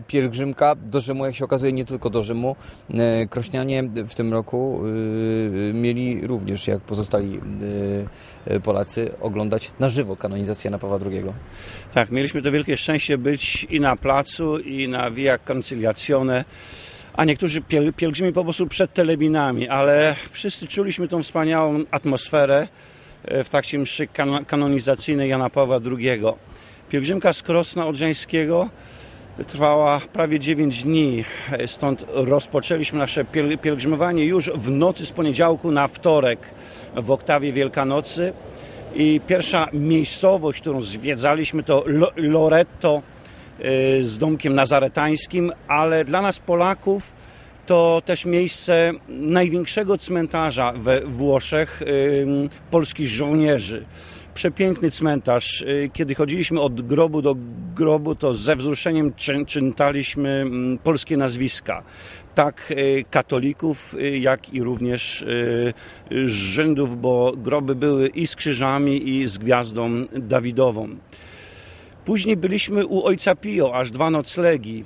pielgrzymka do Rzymu, jak się okazuje, nie tylko do Rzymu. Krośnianie w tym roku mieli również, jak pozostali Polacy, oglądać na żywo kanonizację Jana Pawła II. Tak, mieliśmy to wielkie szczęście być i na placu, i na Via Conciliazione, a niektórzy pielgrzymi po prostu przed telebinami, ale wszyscy czuliśmy tą wspaniałą atmosferę w trakcie mszy kanonizacyjnej Jana Pawła II. Pielgrzymka z Krosna Odrzańskiego trwała prawie 9 dni, stąd rozpoczęliśmy nasze pielgrzymowanie już w nocy z poniedziałku na wtorek w oktawie Wielkanocy i pierwsza miejscowość, którą zwiedzaliśmy, to Loreto z domkiem nazaretańskim, ale dla nas Polaków to też miejsce największego cmentarza we Włoszech, polskich żołnierzy. Przepiękny cmentarz. Kiedy chodziliśmy od grobu do grobu, to ze wzruszeniem czytaliśmy polskie nazwiska. Tak katolików, jak i również Żydów, bo groby były i z krzyżami, i z gwiazdą Dawidową. Później byliśmy u Ojca Pio, aż 2 noclegi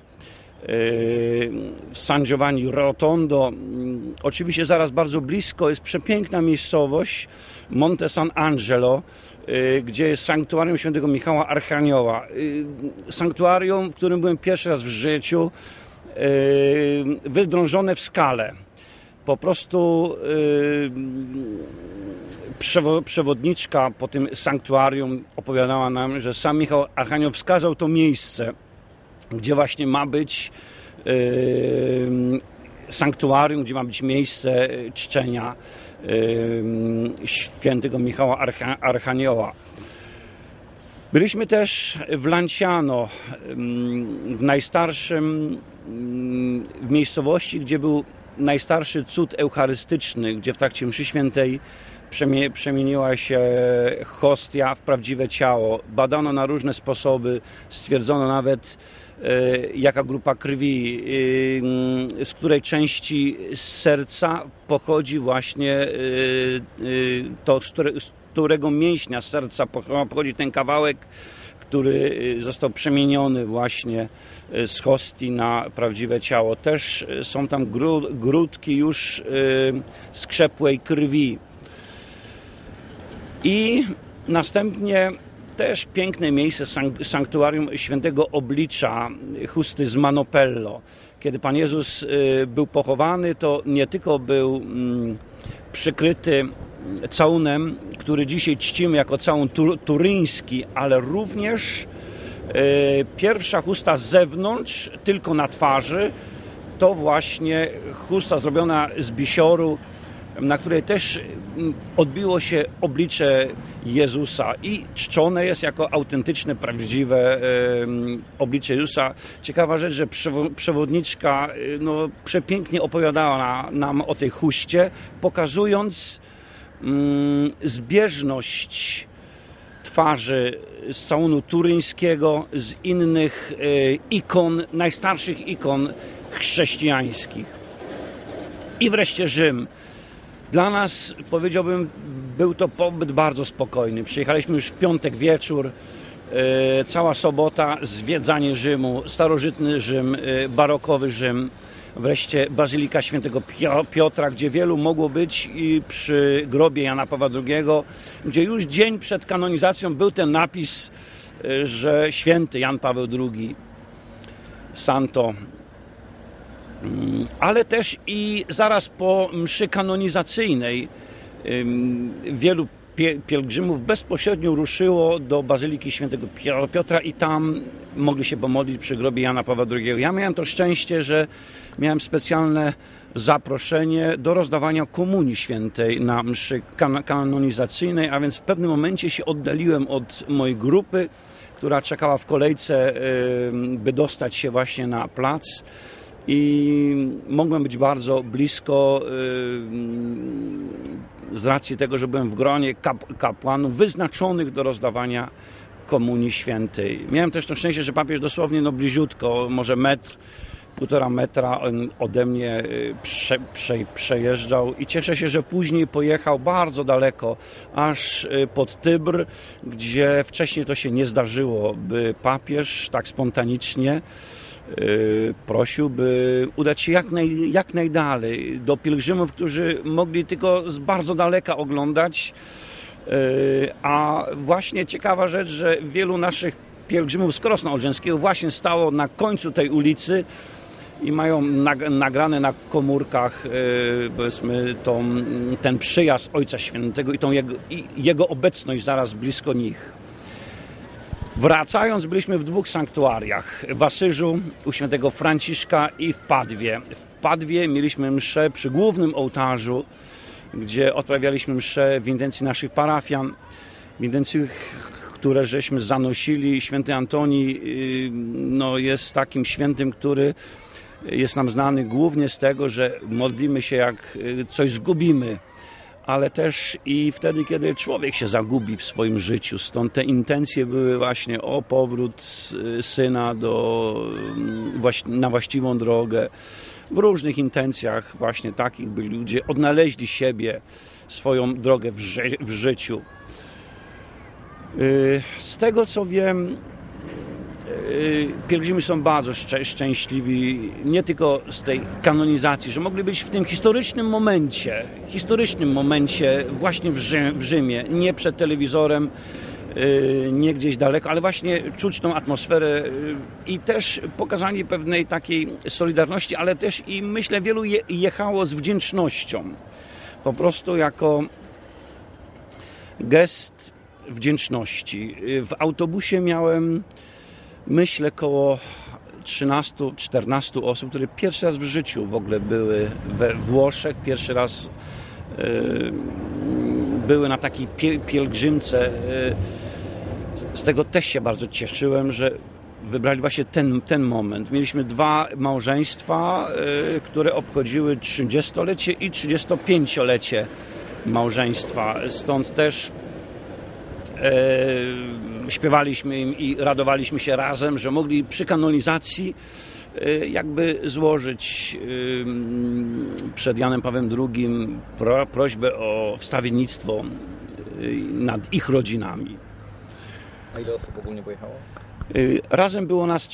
w San Giovanni Rotondo. Oczywiście zaraz bardzo blisko jest przepiękna miejscowość Monte San Angelo, gdzie jest sanktuarium świętego Michała Archanioła. Sanktuarium, w którym byłem pierwszy raz w życiu, wydrążone w skale. Po prostu przewodniczka po tym sanktuarium opowiadała nam, że sam Michał Archanioł wskazał to miejsce, gdzie właśnie ma być sanktuarium, gdzie ma być miejsce czczenia świętego Michała Archanioła. Byliśmy też w Lanciano, w miejscowości, gdzie był najstarszy cud eucharystyczny, gdzie w trakcie mszy świętej przemieniła się hostia w prawdziwe ciało. Badano na różne sposoby, stwierdzono nawet, jaka grupa krwi, z której części serca pochodzi właśnie to, z którego mięśnia serca pochodzi ten kawałek, który został przemieniony właśnie z hostii na prawdziwe ciało. Też są tam grudki już skrzepłej krwi. I następnie też piękne miejsce, sanktuarium świętego oblicza chusty z Manopello. Kiedy Pan Jezus był pochowany, to nie tylko był przykryty całunem, który dzisiaj czcimy jako całun turyński, ale również pierwsza chusta z zewnątrz, tylko na twarzy, to właśnie chusta zrobiona z bisioru, na której też odbiło się oblicze Jezusa i czczone jest jako autentyczne, prawdziwe oblicze Jezusa. Ciekawa rzecz, że przewodniczka przepięknie opowiadała nam o tej chuście, pokazując zbieżność twarzy z całunu turyńskiego, z innych ikon, najstarszych ikon chrześcijańskich. I wreszcie Rzym. Dla nas, powiedziałbym, był to pobyt bardzo spokojny. Przyjechaliśmy już w piątek wieczór, cała sobota, zwiedzanie Rzymu, starożytny Rzym, barokowy Rzym, wreszcie Bazylika Świętego Piotra, gdzie wielu mogło być, i przy grobie Jana Pawła II, gdzie już dzień przed kanonizacją był ten napis, że święty Jan Paweł II, Santo. Ale też i zaraz po mszy kanonizacyjnej wielu pielgrzymów bezpośrednio ruszyło do Bazyliki Świętego Piotra i tam mogli się pomodlić przy grobie Jana Pawła II. Ja miałem to szczęście, że miałem specjalne zaproszenie do rozdawania komunii świętej na mszy kanonizacyjnej, a więc w pewnym momencie się oddaliłem od mojej grupy, która czekała w kolejce, by dostać się właśnie na plac. I mogłem być bardzo blisko z racji tego, że byłem w gronie kapłanów wyznaczonych do rozdawania komunii świętej. Miałem też to szczęście, że papież dosłownie bliziutko, może metr, 1,5 metra ode mnie przejeżdżał i cieszę się, że później pojechał bardzo daleko, aż pod Tybr, gdzie wcześniej to się nie zdarzyło, by papież tak spontanicznie prosił, by udać się jak najdalej do pielgrzymów, którzy mogli tylko z bardzo daleka oglądać. A właśnie ciekawa rzecz, że wielu naszych pielgrzymów z Krosna Odrzańskiego właśnie stało na końcu tej ulicy i mają nagrane na komórkach, powiedzmy, ten przyjazd Ojca Świętego i jego obecność zaraz blisko nich. Wracając, byliśmy w 2 sanktuariach. W Asyżu u świętego Franciszka i w Padwie. W Padwie mieliśmy mszę przy głównym ołtarzu, gdzie odprawialiśmy mszę w intencji naszych parafian, w intencji, które żeśmy zanosili. Święty Antoni jest takim świętym, który jest nam znany głównie z tego, że modlimy się, jak coś zgubimy, ale też i wtedy, kiedy człowiek się zagubi w swoim życiu. Stąd te intencje były właśnie o powrót syna na właściwą drogę. W różnych intencjach właśnie takich, by ludzie odnaleźli siebie, swoją drogę w życiu. Z tego, co wiem, pielgrzymi są bardzo szczęśliwi, nie tylko z tej kanonizacji, że mogli być w tym historycznym momencie właśnie w Rzymie, nie przed telewizorem, nie gdzieś daleko, ale właśnie czuć tą atmosferę i też pokazanie pewnej takiej solidarności, ale też i myślę wielu jechało z wdzięcznością, po prostu jako gest wdzięczności. W autobusie miałem, myślę, około 13-14 osób, które pierwszy raz w życiu w ogóle były we Włoszech, pierwszy raz były na takiej pielgrzymce. Z tego też się bardzo cieszyłem, że wybrali właśnie ten moment. Mieliśmy 2 małżeństwa, które obchodziły 30-lecie i 35-lecie małżeństwa. Stąd też śpiewaliśmy im i radowaliśmy się razem, że mogli przy kanonizacji jakby złożyć przed Janem Pawłem II prośbę o wstawiennictwo nad ich rodzinami. A ile osób ogólnie pojechało? Razem było nas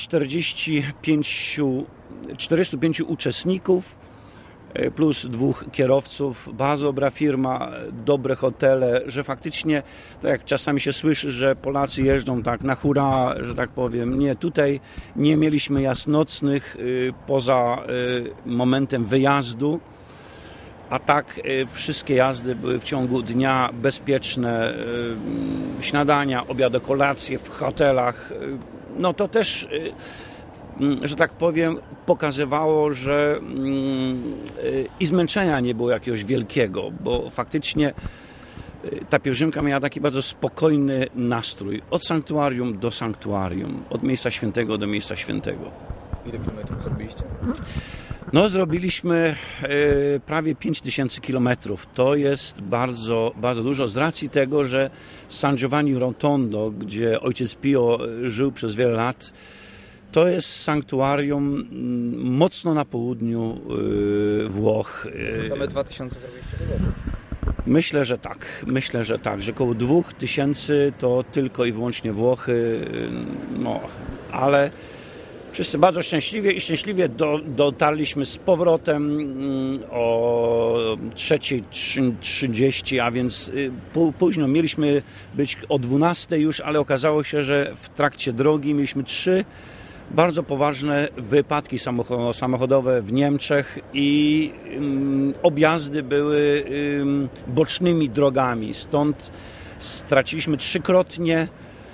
405 uczestników, plus 2 kierowców, bardzo dobra firma, dobre hotele, że faktycznie, tak jak czasami się słyszy, że Polacy jeżdżą tak na hura, że tak powiem, nie, tutaj nie mieliśmy jazd nocnych poza momentem wyjazdu, a tak wszystkie jazdy były w ciągu dnia bezpieczne, śniadania, obiady, kolacje w hotelach, no to też, że tak powiem, pokazywało, że i zmęczenia nie było jakiegoś wielkiego, bo faktycznie ta pielgrzymka miała taki bardzo spokojny nastrój. Od sanktuarium do sanktuarium, od miejsca świętego do miejsca świętego. Ile kilometrów zrobiliście? No, zrobiliśmy prawie 5000 kilometrów. To jest bardzo, bardzo dużo z racji tego, że San Giovanni Rotondo, gdzie ojciec Pio żył przez wiele lat, to jest sanktuarium mocno na południu Włoch. Same 2000 zrobiliście tego? Myślę, że tak, że około 2000 to tylko i wyłącznie Włochy, no, ale wszyscy bardzo szczęśliwie dotarliśmy z powrotem o 3:30, a więc późno. Mieliśmy być o 12 już, ale okazało się, że w trakcie drogi mieliśmy 3 bardzo poważne wypadki samochodowe w Niemczech i objazdy były bocznymi drogami. Stąd straciliśmy 3-krotnie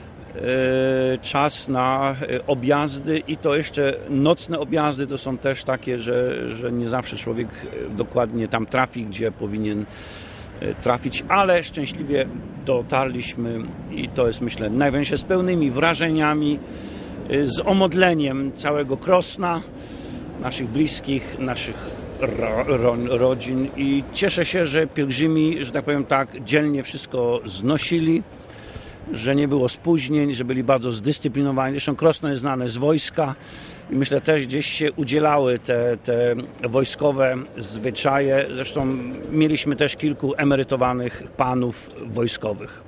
czas na objazdy i to jeszcze nocne objazdy to są też takie, że nie zawsze człowiek dokładnie tam trafi, gdzie powinien trafić, ale szczęśliwie dotarliśmy i to jest, myślę, najważniejsze, z pełnymi wrażeniami, z omodleniem całego Krosna, naszych bliskich, naszych rodzin i cieszę się, że pielgrzymi, że tak powiem tak, dzielnie wszystko znosili, że nie było spóźnień, że byli bardzo zdyscyplinowani. Zresztą Krosno jest znane z wojska i myślę też gdzieś się udzielały te wojskowe zwyczaje. Zresztą mieliśmy też kilku emerytowanych panów wojskowych.